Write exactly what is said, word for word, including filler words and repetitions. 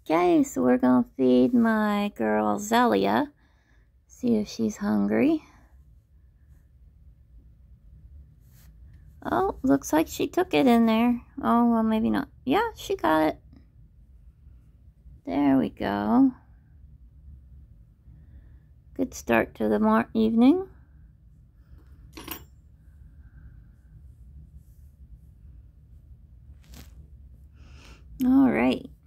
Okay, so we're gonna feed my girl Zelia. See if she's hungry. Oh, looks like she took it in there. Oh, well, maybe not. Yeah, she got it. There we go. Good start to the more evening. All right.